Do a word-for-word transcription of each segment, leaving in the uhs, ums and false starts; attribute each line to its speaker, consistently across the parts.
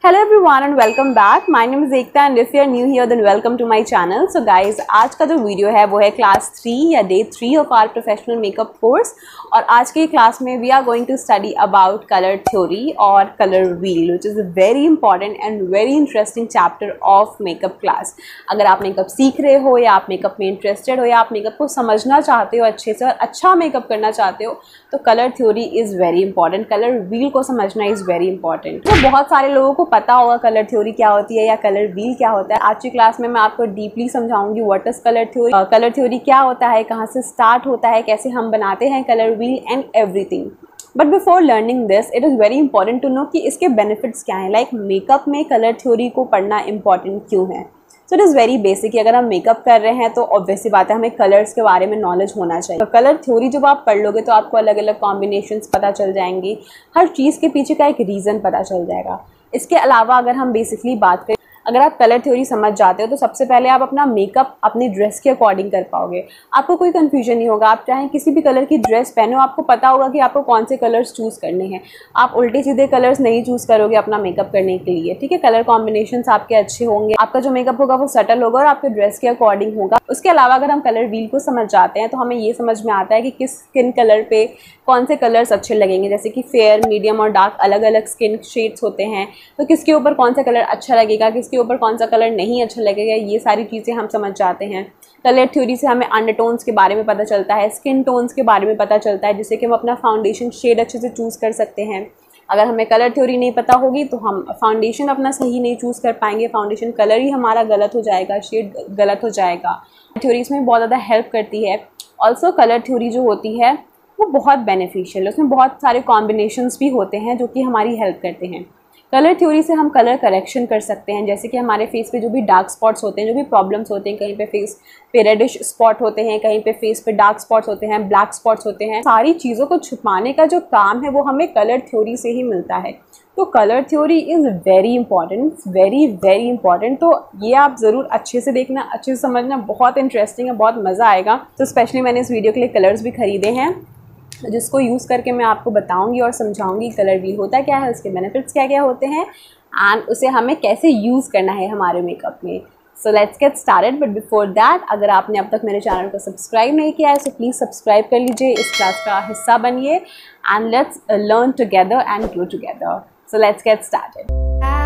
Speaker 1: Hello everyone and welcome back. My name is Ekta and if you are new here then welcome to my channel. So guys, आज का जो video है वो है class three या day three of our professional makeup course और आज की क्लास में we are going to study about colour theory और colour wheel which is a very important and very interesting chapter of makeup class. अगर आप makeup सीख रहे हो या आप मेकअप में इंटरेस्टेड हो या आप मेकअप को समझना चाहते हो अच्छे से और अच्छा मेकअप करना चाहते हो तो colour theory is very important. Colour wheel को समझना इज़ वेरी इंपॉर्टेंट। तो बहुत सारे लोगों को पता होगा कलर थ्योरी क्या होती है या कलर व्हील क्या होता है। आज की क्लास में मैं आपको डीपली समझाऊंगी what is colour theory, colour theory क्या होता है, कहाँ से स्टार्ट होता है, कैसे हम बनाते हैं colour wheel and everything. But before learning this it is very important to know कि इसके बेनिफिट्स क्या हैं। लाइक मेकअप में कलर थ्योरी को पढ़ना इंपॉर्टेंट क्यों है। So it is very basic कि अगर हम मेकअप कर रहे हैं तो ऑब्वियसली बात है हमें कलर्स के बारे में नॉलेज होना चाहिए। तो कलर थ्योरी जब आप पढ़ लोगे तो आपको अलग अलग कॉम्बिनेशंस पता चल जाएंगी, हर चीज़ के पीछे का एक रीज़न पता चल जाएगा। इसके अलावा अगर हम बेसिकली बात करें, अगर आप कलर थ्योरी समझ जाते हो तो सबसे पहले आप अपना मेकअप अपनी ड्रेस के अकॉर्डिंग कर पाओगे। आपको कोई कन्फ्यूजन नहीं होगा। आप चाहे किसी भी कलर की ड्रेस पहनो, आपको पता होगा कि आपको कौन से कलर्स चूज़ करने हैं। आप उल्टे सीधे कलर्स नहीं चूज़ करोगे अपना मेकअप करने के लिए, ठीक है। कलर कॉम्बिनेशंस आपके अच्छे होंगे, आपका जो मेकअप होगा वो सटल होगा और आपके ड्रेस के अकॉर्डिंग होगा। उसके अलावा अगर हम कलर व्हील को समझ जाते हैं तो हमें ये समझ में आता है कि किस स्किन कलर पे कौन से कलर्स अच्छे लगेंगे। जैसे कि फेयर, मीडियम और डार्क अलग अलग स्किन शेड्स होते हैं, तो किसके ऊपर कौन सा कलर अच्छा लगेगा, किसके ऊपर कौन सा कलर नहीं अच्छा लगेगा, ये सारी चीज़ें हम समझ जाते हैं। कलर थ्योरी से हमें अंडरटोन्स के बारे में पता चलता है, स्किन टोन्स के बारे में पता चलता है, जिससे कि हम अपना फाउंडेशन शेड अच्छे से चूज़ कर सकते हैं। अगर हमें कलर थ्योरी नहीं पता होगी तो हम फाउंडेशन अपना सही नहीं चूज़ कर पाएंगे, फाउंडेशन कलर ही हमारा गलत हो जाएगा, शेड गलत हो जाएगा। थ्योरी इसमें बहुत ज़्यादा हेल्प करती है। ऑल्सो कलर थ्योरी जो होती है वो बहुत बेनिफिशियल है, उसमें बहुत सारे कॉम्बिनेशंस भी होते हैं जो कि हमारी हेल्प करते हैं। कलर थ्योरी से हम कलर करेक्शन कर सकते हैं, जैसे कि हमारे फेस पे जो भी डार्क स्पॉट्स होते हैं, जो भी प्रॉब्लम्स होते हैं, कहीं पे फेस पे रेडिश स्पॉट होते हैं, कहीं पे फेस पे डार्क स्पॉट्स होते हैं, ब्लैक स्पॉट्स होते हैं, सारी चीज़ों को छुपाने का जो काम है वो हमें कलर थ्योरी से ही मिलता है। तो colour theory is very important, very very important. तो ये आप ज़रूर अच्छे से देखना, अच्छे से समझना, बहुत इंटरेस्टिंग है, बहुत मज़ा आएगा। तो स्पेशली मैंने इस वीडियो के लिए कलर्स भी ख़रीदे हैं जिसको यूज़ करके मैं आपको बताऊंगी और समझाऊंगी कलर व्हील होता क्या है, उसके बेनिफिट्स क्या क्या होते हैं एंड उसे हमें कैसे यूज़ करना है हमारे मेकअप में। So let's get started. But before that, अगर आपने अब तक मेरे चैनल को सब्सक्राइब नहीं किया है तो प्लीज़ सब्सक्राइब कर लीजिए, इस क्लास का हिस्सा बनिए and let's learn together and grow together. So let's get started.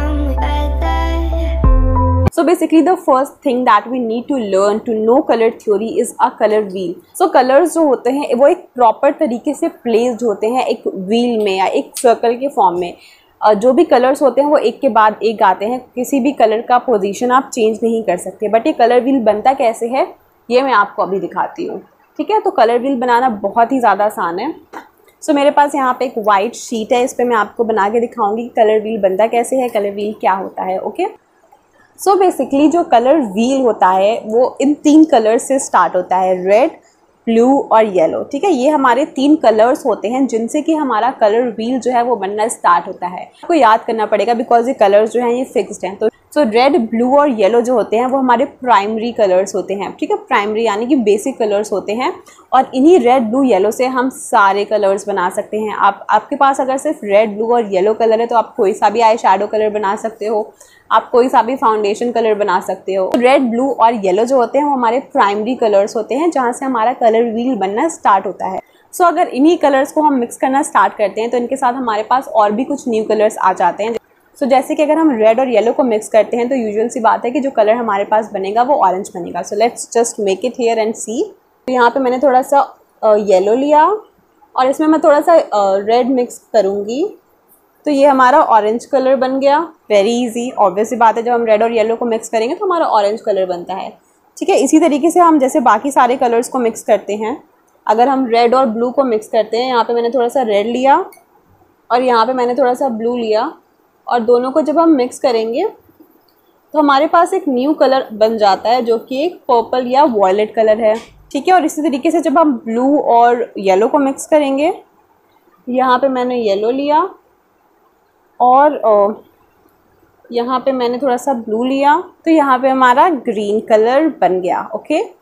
Speaker 1: So basically the first thing that we need to learn to know color theory is a color wheel. So colors जो होते हैं वो एक proper तरीके से placed होते हैं एक wheel में या एक circle के form में। जो भी कलर्स होते हैं वो एक के बाद एक आते हैं, किसी भी कलर का पोजीशन आप चेंज नहीं कर सकते। बट ये कलर व्हील बनता कैसे है ये मैं आपको अभी दिखाती हूँ, ठीक है। तो कलर व्हील बनाना बहुत ही ज़्यादा आसान है। सो so, मेरे पास यहाँ पे एक वाइट शीट है, इस पर मैं आपको बना के दिखाऊंगी कि कलर व्हील बनता कैसे है, कलर व्हील क्या होता है, ओके। सो बेसिकली जो कलर व्हील होता है वो इन तीन कलर्स से स्टार्ट होता है, रेड, ब्लू और येलो, ठीक है। ये हमारे तीन कलर्स होते हैं जिनसे कि हमारा कलर व्हील जो है वो बनना स्टार्ट होता है। आपको याद करना पड़ेगा बिकॉज ये कलर्स जो हैं ये फिक्स्ड हैं। तो सो रेड, ब्लू और येलो जो होते हैं वो हमारे प्राइमरी कलर्स होते हैं, ठीक है। प्राइमरी यानी कि बेसिक कलर्स होते हैं और इन्हीं रेड, ब्लू, येलो से हम सारे कलर्स बना सकते हैं। आप आपके पास अगर सिर्फ रेड, ब्लू और येलो कलर है तो आप कोई सा भी आई शैडो कलर बना सकते हो, आप कोई सा भी फाउंडेशन कलर बना सकते हो। रेड, ब्लू और येलो जो होते हैं वो हमारे प्राइमरी कलर्स होते हैं जहाँ से हमारा कलर व्हील बनना स्टार्ट होता है। सो so, अगर इन्हीं कलर्स को हम मिक्स करना स्टार्ट करते हैं तो इनके साथ हमारे पास और भी कुछ न्यू कलर्स आ जाते हैं। सो so, जैसे कि अगर हम रेड और येलो को मिक्स करते हैं तो यूजुअल सी बात है कि जो कलर हमारे पास बनेगा वो ऑरेंज बनेगा। So let's just make it here and see. तो यहाँ पे मैंने थोड़ा सा येलो uh, लिया और इसमें मैं थोड़ा सा रेड uh, मिक्स करूँगी तो ये हमारा ऑरेंज कलर बन गया। वेरी इजी, ऑब्वियस सी बात है, जब हम रेड और येलो को मिक्स करेंगे तो हमारा ऑरेंज कलर बनता है, ठीक है। इसी तरीके से हम जैसे बाकी सारे कलर्स को मिक्स करते हैं, अगर हम रेड और ब्लू को मिक्स करते हैं, यहाँ पे मैंने थोड़ा सा रेड लिया और यहाँ पे मैंने थोड़ा सा ब्लू लिया और दोनों को जब हम मिक्स करेंगे तो हमारे पास एक न्यू कलर बन जाता है जो कि एक पर्पल या वॉयलेट कलर है, ठीक है। और इसी तरीके से जब हम ब्लू और येलो को मिक्स करेंगे, यहाँ पे मैंने येलो लिया और यहाँ पे मैंने थोड़ा सा ब्लू लिया तो यहाँ पे हमारा ग्रीन कलर बन गया, ओके।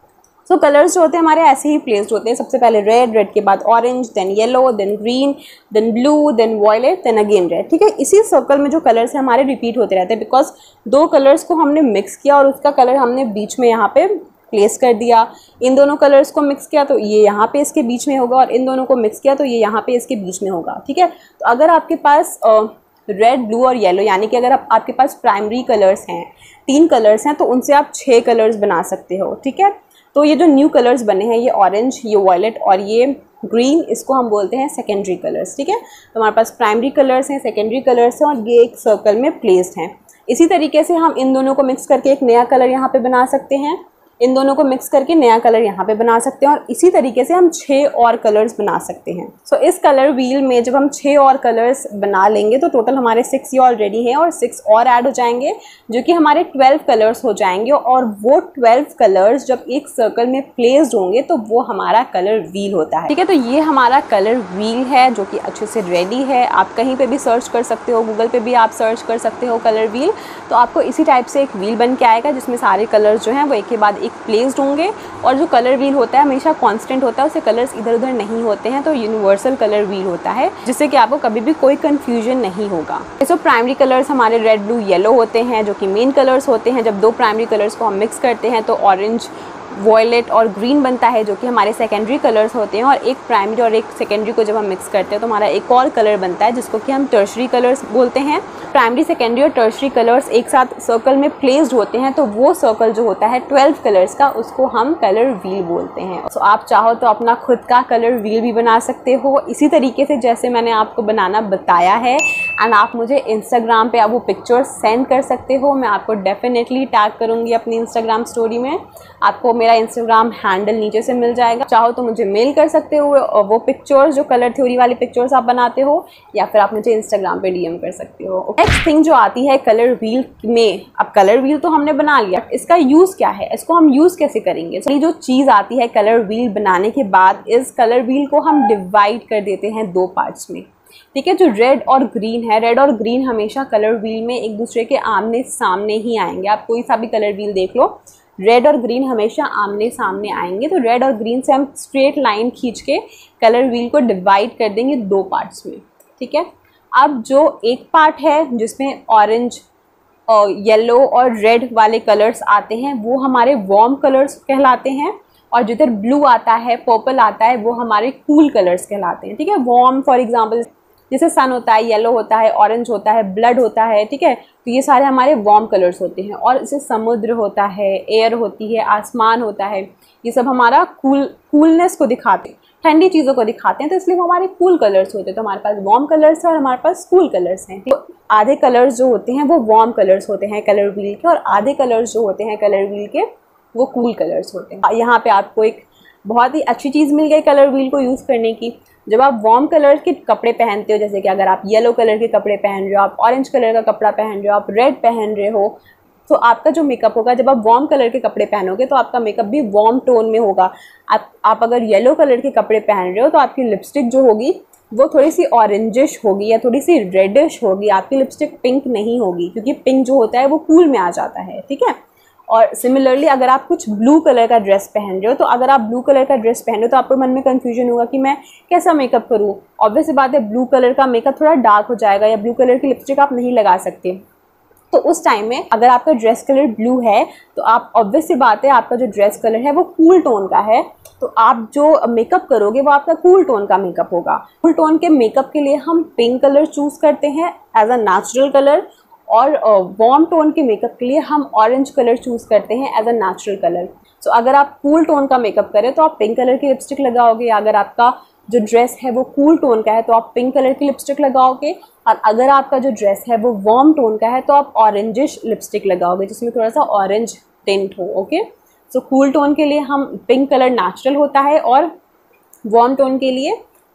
Speaker 1: सो so, कलर्स जो होते हैं हमारे ऐसे ही प्लेस्ड होते हैं, सबसे पहले रेड, रेड के बाद orange, then yellow, then green, then blue, then violet, then again red. ठीक है, इसी सर्कल में जो कलर्स हैं हमारे रिपीट होते रहते हैं, बिकॉज दो कलर्स को हमने मिक्स किया और उसका कलर हमने बीच में यहाँ पे प्लेस कर दिया। इन दोनों कलर्स को मिक्स किया तो ये यहाँ पे इसके बीच में होगा, और इन दोनों को मिक्स किया तो ये यहाँ पे इसके बीच में होगा। ठीक है, तो अगर आपके पास रेड, ब्लू और येलो, यानी कि अगर आप, आपके पास प्राइमरी कलर्स हैं, तीन कलर्स हैं, तो उनसे आप छः कलर्स बना सकते हो। ठीक है, तो ये जो न्यू कलर्स बने हैं, ये ऑरेंज, ये वॉयलेट और ये ग्रीन, इसको हम बोलते हैं सेकेंडरी कलर्स। ठीक है, तो हमारे पास प्राइमरी कलर्स हैं, सेकेंडरी कलर्स हैं, और ये एक सर्कल में प्लेस्ड हैं। इसी तरीके से हम इन दोनों को मिक्स करके एक नया कलर यहाँ पे बना सकते हैं, इन दोनों को मिक्स करके नया कलर यहाँ पे बना सकते हैं, और इसी तरीके से हम छः और कलर्स बना सकते हैं। सो so, इस कलर व्हील में जब हम छः और कलर्स बना लेंगे तो टोटल हमारे सिक्स ये ऑलरेडी हैं, और सिक्स और ऐड हो जाएंगे, जो कि हमारे ट्वेल्व कलर्स हो जाएंगे। और वो ट्वेल्व कलर्स जब एक सर्कल में प्लेस्ड होंगे तो वो हमारा कलर व्हील होता है। ठीक है, तो ये हमारा कलर व्हील है जो कि अच्छे से रेडी है। आप कहीं पर भी सर्च कर सकते हो, गूगल पर भी आप सर्च कर सकते हो कलर व्हील, तो आपको इसी टाइप से एक व्हील बन के आएगा जिसमें सारे कलर्स जो हैं वो एक के बाद एक प्लेस्ड होंगे। और जो कलर व्हील होता है हमेशा कांस्टेंट होता है, उससे कलर्स इधर उधर नहीं होते हैं, तो यूनिवर्सल कलर व्हील होता है, जिससे कि आपको कभी भी कोई कंफ्यूजन नहीं होगा। सो प्राइमरी कलर्स हमारे रेड, ब्लू, येलो होते हैं, जो कि मेन कलर्स होते हैं। जब दो प्राइमरी कलर्स को हम मिक्स करते हैं तो ऑरेंज, वॉयलेट और ग्रीन बनता है, जो कि हमारे सेकेंडरी कलर्स होते हैं। और एक प्राइमरी और एक सेकेंडरी को जब हम मिक्स करते हैं तो हमारा एक और कलर बनता है, जिसको कि हम टर्शरी कलर्स बोलते हैं। प्राइमरी, सेकेंडरी और टर्शरी कलर्स एक साथ सर्कल में प्लेस्ड होते हैं, तो वो सर्कल जो होता है ट्वेल्व कलर्स का, उसको हम कलर व्हील बोलते हैं। तो so, आप चाहो तो अपना खुद का कलर व्हील भी बना सकते हो इसी तरीके से जैसे मैंने आपको बनाना बताया है। एंड आप मुझे इंस्टाग्राम पे आप वो पिक्चर्स सेंड कर सकते हो, मैं आपको डेफिनेटली टैग करूँगी अपनी इंस्टाग्राम स्टोरी में। आपको मेरा इंस्टाग्राम हैंडल नीचे से मिल जाएगा, चाहो तो मुझे मेल कर सकते हो और वो पिक्चर्स जो कलर थ्योरी वाली पिक्चर्स आप बनाते हो, या फिर आप मुझे इंस्टाग्राम पे डीएम कर सकते हो। नेक्स्ट थिंग जो आती है कलर व्हील में, अब कलर व्हील तो हमने बना लिया, इसका यूज़ क्या है, इसको हम यूज़ कैसे करेंगे। so, जो चीज़ आती है कलर व्हील बनाने के बाद, इस कलर व्हील को हम डिवाइड कर देते हैं दो पार्ट्स में। ठीक है, जो रेड और ग्रीन है, रेड और ग्रीन हमेशा कलर व्हील में एक दूसरे के आमने सामने ही आएंगे। आप कोई सा भी कलर व्हील देख लो, रेड और ग्रीन हमेशा आमने सामने आएंगे। तो रेड और ग्रीन से हम स्ट्रेट लाइन खींच के कलर व्हील को डिवाइड कर देंगे दो पार्ट्स में। ठीक है, अब जो एक पार्ट है जिसमें ऑरेंज और येलो और रेड वाले कलर्स आते हैं, वो हमारे वार्म कलर्स कहलाते हैं, और जिधर ब्लू आता है, पर्पल आता है, वो हमारे कूल कलर्स कहलाते हैं। ठीक है, वार्म फॉर एग्जांपल जैसे सन होता है, येलो होता है, ऑरेंज होता है, ब्लड होता है। ठीक है, तो ये सारे हमारे वार्म कलर्स होते हैं। और जैसे समुद्र होता है, एयर होती है, आसमान होता है, ये सब हमारा कूल कूलनेस को दिखाते हैं, ठंडी चीज़ों को दिखाते हैं, तो इसलिए वो हमारे कूल कलर्स होते हैं। तो हमारे पास वार्म कलर्स है और हमारे पास कूल कलर्स हैं। तो आधे कलर्स जो होते हैं वो वार्म कलर्स होते हैं कलर व्हील के, और आधे कलर्स जो होते हैं कलर व्हील के वो कूल कलर्स होते हैं। यहाँ पे आपको एक बहुत ही अच्छी चीज़ मिल गई कलर व्हील को यूज़ करने की। जब आप वार्म कलर के कपड़े पहनते हो, जैसे कि अगर आप येलो कलर के कपड़े पहन रहे हो, आप ऑरेंज कलर का कपड़ा पहन रहे हो, आप रेड पहन रहे हो, तो आपका जो मेकअप होगा, जब आप वार्म कलर के कपड़े पहनोगे तो आपका मेकअप भी वार्म टोन में होगा। आप आप अगर येलो कलर के कपड़े पहन रहे हो तो आपकी लिपस्टिक जो होगी वो थोड़ी सी ऑरेंजिश होगी या थोड़ी सी रेडिश होगी, आपकी लिपस्टिक पिंक नहीं होगी, क्योंकि पिंक जो होता है वो कूल में आ जाता है। ठीक है, और सिमिलरली अगर आप कुछ ब्लू कलर का ड्रेस पहन रहे हो, तो अगर आप ब्लू कलर का ड्रेस पहन रहे हो तो आपको मन में कंफ्यूजन होगा कि मैं कैसा मेकअप करूँ। ऑब्वियस बात है, ब्लू कलर का मेकअप थोड़ा डार्क हो जाएगा, या ब्लू कलर की लिपस्टिक आप नहीं लगा सकते। तो उस टाइम में अगर आपका ड्रेस कलर ब्लू है तो आप ऑब्वियस सी बात है, आपका जो ड्रेस कलर है वो कूल टोन का है, तो आप जो मेकअप करोगे वो आपका कूल टोन का मेकअप होगा। कूल टोन के मेकअप के लिए हम पिंक कलर चूज़ करते हैं एज अ नेचुरल कलर, और वार्म टोन के मेकअप के लिए हम ऑरेंज कलर चूज़ करते हैं as a natural colour. So अगर आप कूल टोन का मेकअप करें तो आप पिंक कलर की लिपस्टिक लगाओगे, अगर आपका जो ड्रेस है वो कूल टोन का है तो आप पिंक कलर की लिपस्टिक लगाओगे, और अगर आपका जो ड्रेस है वो वार्म टोन का है तो आप ऑरेंजिश लिपस्टिक लगाओगे जिसमें थोड़ा सा ऑरेंज टिंट हो। ओके, सो कूल टोन के लिए हम पिंक कलर नेचुरल होता है, और वार्म टोन के लिए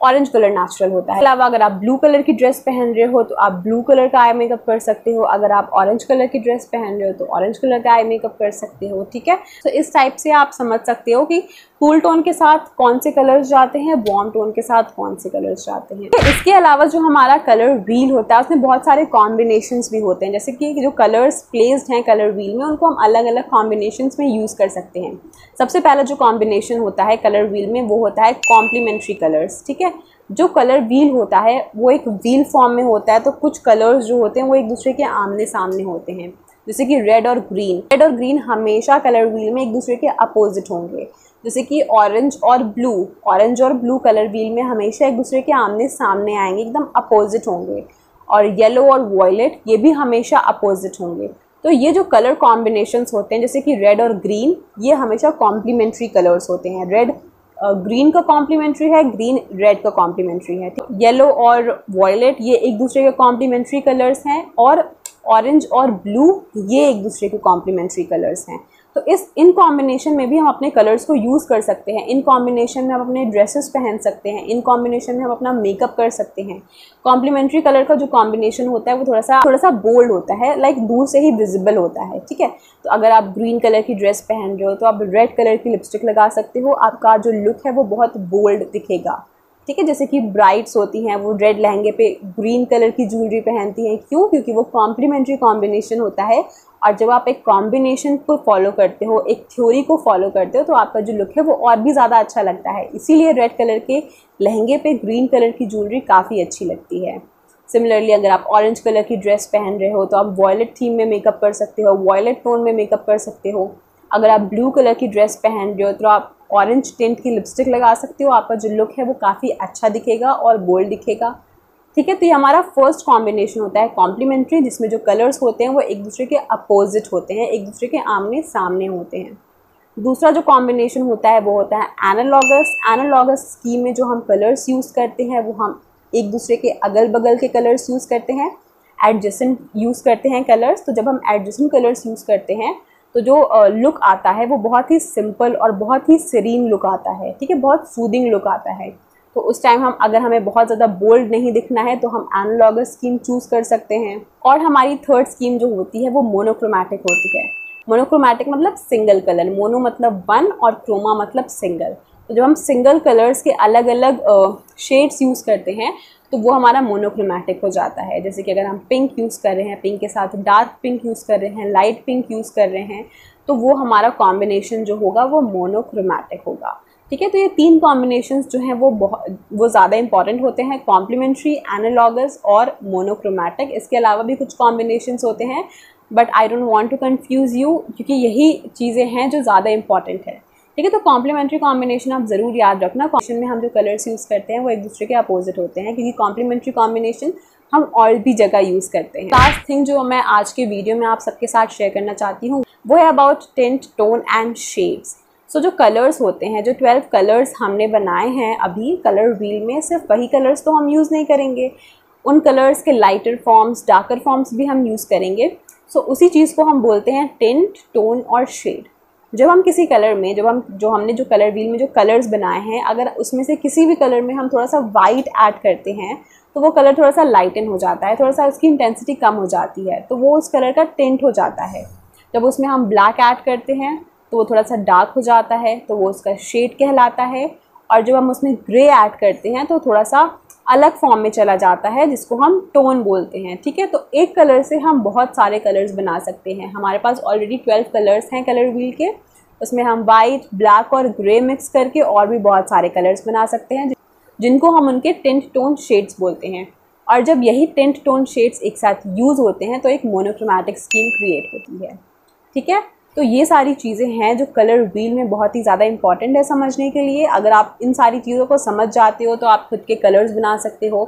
Speaker 1: ऑरेंज कलर नेचुरल होता है। इसके अलावा अगर आप ब्लू कलर की ड्रेस पहन रहे हो तो आप ब्लू कलर का आई मेकअप कर सकते हो। अगर आप ऑरेंज कलर की ड्रेस पहन रहे हो तो ऑरेंज कलर का आई मेकअप कर सकते हो, ठीक है। तो इस टाइप से आप समझ सकते हो कि कूल टोन के साथ कौन से कलर्स जाते हैं, वार्म टोन के साथ कौन से कलर्स जाते हैं। इसके अलावा जो हमारा कलर व्हील होता है उसमें बहुत सारे कॉम्बिनेशंस भी होते हैं, जैसे कि जो कलर्स प्लेस्ड हैं कलर व्हील में उनको हम अलग अलग कॉम्बिनेशंस में यूज़ कर सकते हैं। सबसे पहला जो कॉम्बिनेशन होता है कलर व्हील में वो होता है कॉम्प्लीमेंट्री कलर्स, ठीक है। जो कलर व्हील होता है वो एक व्हील फॉर्म में होता है, तो कुछ कलर्स जो होते हैं वो एक दूसरे के आमने सामने होते हैं, जैसे कि रेड और ग्रीन। रेड और ग्रीन हमेशा कलर व्हील में एक दूसरे के अपोजिट होंगे, जैसे कि ऑरेंज और ब्लू, ऑरेंज और ब्लू कलर व्हील में हमेशा एक दूसरे के आमने सामने आएंगे, एकदम अपोजिट होंगे। और येलो और वॉयलेट ये भी हमेशा अपोजिट होंगे। तो ये जो कलर कॉम्बिनेशंस होते हैं जैसे कि रेड और ग्रीन, ये हमेशा कॉम्प्लीमेंट्री कलर्स होते हैं। रेड ग्रीन का कॉम्प्लीमेंट्री है, ग्रीन रेड का कॉम्प्लीमेंट्री है। येलो और वॉयलेट ये एक दूसरे के कॉम्प्लीमेंट्री कलर्स हैं, और ऑरेंज और ब्लू ये एक दूसरे के कॉम्प्लीमेंट्री कलर्स हैं। तो इस इन कॉम्बिनेशन में भी हम अपने कलर्स को यूज़ कर सकते हैं। इन कॉम्बिनेशन में हम अपने ड्रेसेस पहन सकते हैं, इन कॉम्बिनेशन में हम अपना मेकअप कर सकते हैं। कॉम्प्लीमेंट्री कलर का जो कॉम्बिनेशन होता है वो थोड़ा सा थोड़ा सा बोल्ड होता है, लाइक दूर से ही विजिबल होता है, ठीक है। तो अगर आप ग्रीन कलर की ड्रेस पहन रहे हो तो आप रेड कलर की लिपस्टिक लगा सकते हो, आपका जो लुक है वो बहुत बोल्ड दिखेगा, ठीक है। जैसे कि ब्राइड्स होती हैं वो रेड लहंगे पे ग्रीन कलर की ज्वेलरी पहनती हैं, क्यों? क्योंकि वो कॉम्प्लीमेंट्री कॉम्बिनेशन होता है। और जब आप एक कॉम्बिनेशन को फॉलो करते हो, एक थ्योरी को फॉलो करते हो, तो आपका जो लुक है वो और भी ज़्यादा अच्छा लगता है। इसीलिए रेड कलर के लहंगे पे ग्रीन कलर की ज्वेलरी काफ़ी अच्छी लगती है। सिमिलरली अगर आप ऑरेंज कलर की ड्रेस पहन रहे हो तो आप वॉयलेट थीम में मेकअप कर सकते हो, वॉयलेट टोन में मेकअप कर सकते हो। अगर आप ब्लू कलर की ड्रेस पहन रहे हो तो आप ऑरेंज टिंट की लिपस्टिक लगा सकते हो, आपका जो लुक है वो काफ़ी अच्छा दिखेगा और बोल्ड दिखेगा, ठीक है। तो ये हमारा फर्स्ट कॉम्बिनेशन होता है कॉम्प्लीमेंट्री, जिसमें जो कलर्स होते हैं वो एक दूसरे के अपोजिट होते हैं, एक दूसरे के आमने सामने होते हैं। दूसरा जो कॉम्बिनेशन होता है वो होता है एनालॉगस। एनालॉगस स्कीम में जो हम कलर्स यूज़ करते हैं वो हम एक दूसरे के अगल बगल के कलर्स यूज़ करते हैं, एडजेसेंट यूज़ करते हैं कलर्स। तो जब हम एडजेसेंट कलर्स यूज़ करते हैं तो जो लुक uh, आता है वो बहुत ही सिंपल और बहुत ही सीरीन लुक आता है, ठीक है, बहुत सूदिंग लुक आता है। तो उस टाइम हम अगर हमें बहुत ज़्यादा बोल्ड नहीं दिखना है तो हम एनालॉगस स्कीम चूज़ कर सकते हैं। और हमारी थर्ड स्कीम जो होती है वो मोनोक्रोमैटिक होती है। मोनोक्रोमैटिक मतलब सिंगल कलर, मोनो मतलब वन और क्रोमा मतलब सिंगल। तो जब हम सिंगल कलर्स के अलग अलग शेड्स यूज़ करते हैं तो वो हमारा मोनोक्रोमैटिक हो जाता है। जैसे कि अगर हम पिंक यूज़ कर रहे हैं, पिंक के साथ डार्क पिंक यूज़ कर रहे हैं, लाइट पिंक यूज़ कर रहे हैं, तो वो हमारा कॉम्बिनेशन जो होगा वो मोनोक्रोमैटिक होगा, ठीक है। तो ये तीन कॉम्बिनेशंस जो हैं वो बहुत वो ज़्यादा इंपॉर्टेंट होते हैं, कॉम्प्लीमेंट्री, एनालॉगस और मोनोक्रोमैटिक। इसके अलावा भी कुछ कॉम्बिनेशंस होते हैं but I don't want to confuse you, क्योंकि यही चीज़ें हैं जो ज़्यादा इंपॉर्टेंट है, ठीक है। तो कॉम्प्लीमेंट्री कॉम्बिनेशन आप ज़रूर याद रखना। कॉम्बिनेशन में हम जो कलर्स यूज़ करते हैं वो एक दूसरे के अपोजिट होते हैं, क्योंकि कॉम्प्लीमेंट्री कॉम्बिनेशन हम और भी जगह यूज़ करते हैं। लास्ट थिंग जो मैं आज के वीडियो में आप सबके साथ शेयर करना चाहती हूँ वो है about tint, tone and shades. So जो कलर्स होते हैं, जो ट्वेल्व कलर्स हमने बनाए हैं अभी कलर व्हील में, सिर्फ वही कलर्स तो हम यूज़ नहीं करेंगे, उन कलर्स के लाइटर फॉर्म्स, डार्कर फॉर्म्स भी हम यूज़ करेंगे। सो so, उसी चीज़ को हम बोलते हैं टिंट, टोन और शेड। जब हम किसी कलर में जब हम जो हमने जो कलर व्हील में जो कलर्स बनाए हैं, अगर उसमें से किसी भी कलर में हम थोड़ा सा वाइट ऐड करते हैं तो वो कलर थोड़ा सा लाइटन हो जाता है, थोड़ा सा उसकी इंटेंसिटी कम हो जाती है, तो वो उस कलर का टिंट हो जाता है। जब उसमें हम ब्लैक ऐड करते हैं तो वो थोड़ा सा डार्क हो जाता है, तो वो उसका शेड कहलाता है। और जब हम उसमें ग्रे ऐड करते हैं तो थोड़ा सा अलग फॉर्म में चला जाता है, जिसको हम टोन बोलते हैं, ठीक है। तो एक कलर से हम बहुत सारे कलर्स बना सकते हैं। हमारे पास ऑलरेडी ट्वेल्व कलर्स हैं कलर व्हील के, उसमें हम वाइट, ब्लैक और ग्रे मिक्स करके और भी बहुत सारे कलर्स बना सकते हैं, जिनको हम उनके टिंट, टोन, शेड्स बोलते हैं। और जब यही टिंट, टोन, शेड्स एक साथ यूज़ होते हैं तो एक मोनोक्रोमैटिक स्कीम क्रिएट होती है, ठीक है। तो ये सारी चीज़ें हैं जो कलर व्हील में बहुत ही ज़्यादा इंपॉर्टेंट है समझने के लिए। अगर आप इन सारी चीज़ों को समझ जाते हो तो आप खुद के कलर्स बना सकते हो,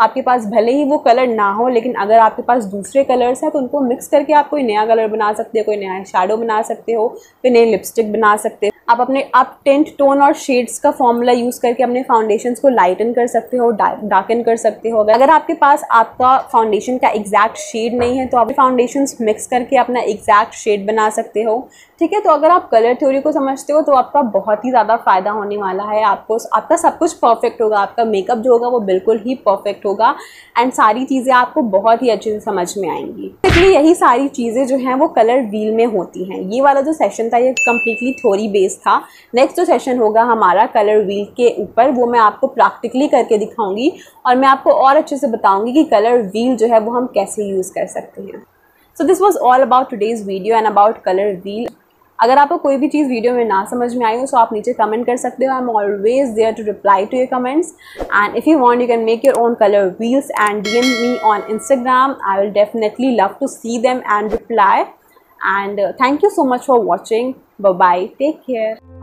Speaker 1: आपके पास भले ही वो कलर ना हो, लेकिन अगर आपके पास दूसरे कलर्स हैं तो उनको मिक्स करके आप कोई नया कलर बना सकते हो, कोई नया शैडो बना सकते हो, कोई नई लिपस्टिक बना सकते हो। आप अपने आप टेंट टोन और शेड्स का फॉर्मूला यूज़ करके अपने फाउंडेशंस को लाइटन कर सकते हो, डार्कन कर सकते हो। अगर आपके पास आपका फाउंडेशन का एग्जैक्ट शेड नहीं है तो आप फाउंडेशंस मिक्स करके अपना एग्जैक्ट शेड बना सकते हो, ठीक है। तो अगर आप कलर थ्योरी को समझते हो तो आपका बहुत ही ज़्यादा फ़ायदा होने वाला है। आपको आपका सब कुछ परफेक्ट होगा, आपका मेकअप जो होगा वो बिल्कुल ही परफेक्ट होगा एंड सारी चीज़ें आपको बहुत ही अच्छे से समझ में आएंगी। इसलिए यही सारी चीज़ें जो हैं वो कलर व्हील में होती हैं। ये वाला जो सेशन था ये कम्प्लीटली थ्योरी बेस्ड था। नेक्स्ट जो सेशन होगा हमारा कलर व्हील के ऊपर, वो मैं आपको प्रैक्टिकली करके दिखाऊंगी और मैं आपको और अच्छे से बताऊंगी कि कलर व्हील जो है वो हम कैसे यूज़ कर सकते हैं। So this was all about today's video and about colour wheel. अगर आपको कोई भी चीज़ वीडियो में ना समझ में आई हो तो आप नीचे कमेंट कर सकते हो। I am always there to reply to your comments and if you want you can make your own colour wheels and D M me on Instagram. I will definitely love to see them and reply and thank you so much for watching. Bye bye, take care.